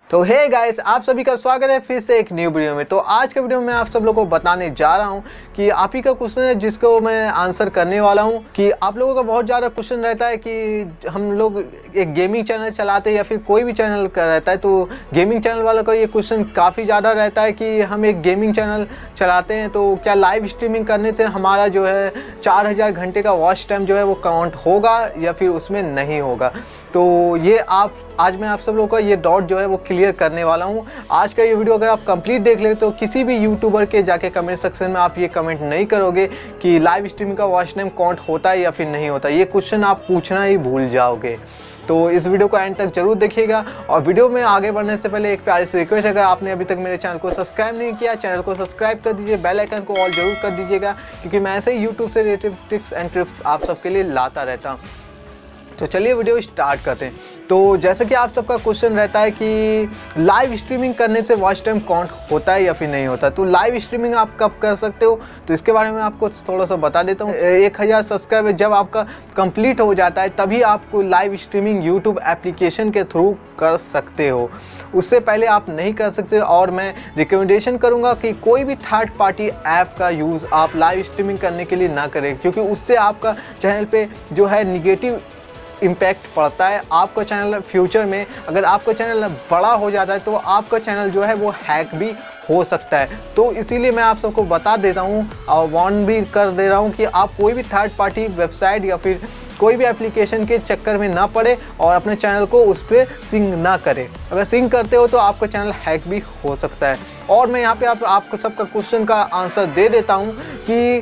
तो hey guys, आप सभी का स्वागत है फिर से एक न्यू वीडियो में। तो आज के वीडियो में आप सब लोगों को बताने जा रहा हूं कि आप ही का क्वेश्चन है जिसको मैं आंसर करने वाला हूं कि आप लोगों का बहुत ज़्यादा क्वेश्चन रहता है कि हम लोग एक गेमिंग चैनल चलाते हैं या फिर कोई भी चैनल का रहता है, तो गेमिंग चैनल वालों का ये क्वेश्चन काफ़ी ज़्यादा रहता है कि हम एक गेमिंग चैनल चलाते हैं तो क्या लाइव स्ट्रीमिंग करने से हमारा जो है 4000 घंटे का वॉच टाइम जो है वो काउंट होगा या फिर उसमें नहीं होगा। तो ये आज मैं आप सब लोगों का ये डाउट जो है वो क्लियर करने वाला हूँ। आज का ये वीडियो अगर आप कंप्लीट देख ले तो किसी भी यूट्यूबर के जाके कमेंट सेक्शन में आप ये कमेंट नहीं करोगे कि लाइव स्ट्रीमिंग का वॉच टाइम काउंट होता है या फिर नहीं होता। ये क्वेश्चन आप पूछना ही भूल जाओगे। तो इस वीडियो को एंड तक जरूर देखिएगा। और वीडियो में आगे बढ़ने से पहले एक प्यारी सी रिक्वेस्ट, अगर आपने अभी तक मेरे चैनल को सब्सक्राइब नहीं किया, चैनल को सब्सक्राइब कर दीजिए, बेल आइकन को ऑल जरूर कर दीजिएगा, क्योंकि मैं ऐसे ही यूट्यूब से रिलेटेड टिप्स एंड ट्रिप्स आप सबके लिए लाता रहता हूँ। तो चलिए वीडियो स्टार्ट करते हैं। तो जैसे कि आप सबका क्वेश्चन रहता है कि लाइव स्ट्रीमिंग करने से वॉच टाइम काउंट होता है या फिर नहीं होता, तो लाइव स्ट्रीमिंग आप कब कर सकते हो, तो इसके बारे में आपको थोड़ा सा बता देता हूँ। 1000 सब्सक्राइबर जब आपका कंप्लीट हो जाता है तभी आपको लाइव स्ट्रीमिंग यूट्यूब एप्लीकेशन के थ्रू कर सकते हो, उससे पहले आप नहीं कर सकते। और मैं रिकमेंडेशन करूँगा कि कोई भी थर्ड पार्टी ऐप का यूज़ आप लाइव स्ट्रीमिंग करने के लिए ना करें, क्योंकि उससे आपका चैनल पर जो है निगेटिव इम्पैक्ट पड़ता है। आपका चैनल फ्यूचर में अगर आपका चैनल बड़ा हो जाता है तो आपका चैनल जो है वो हैक भी हो सकता है। तो इसीलिए मैं आप सबको बता देता हूँ और वार्न भी कर दे रहा हूँ कि आप कोई भी थर्ड पार्टी वेबसाइट या फिर कोई भी एप्लीकेशन के चक्कर में ना पड़े और अपने चैनल को उस पर सिंक ना करें। अगर सिंक करते हो तो आपका चैनल हैक भी हो सकता है। और मैं यहाँ पे आपको सबका क्वेश्चन का आंसर दे देता हूँ कि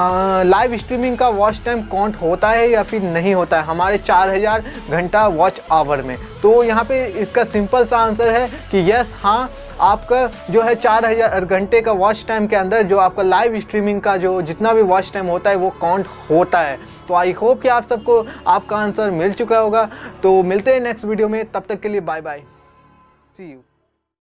लाइव स्ट्रीमिंग का वॉच टाइम काउंट होता है या फिर नहीं होता है हमारे 4000 घंटा वॉच आवर में। तो यहाँ पे इसका सिंपल सा आंसर है कि यस, हाँ, आपका जो है 4000 घंटे का वॉच टाइम के अंदर जो आपका लाइव स्ट्रीमिंग का जो जितना भी वॉच टाइम होता है वो काउंट होता है। तो आई होप कि आप सबको आपका आंसर मिल चुका होगा। तो मिलते हैं नेक्स्ट वीडियो में, तब तक के लिए बाय बाय, सी यू।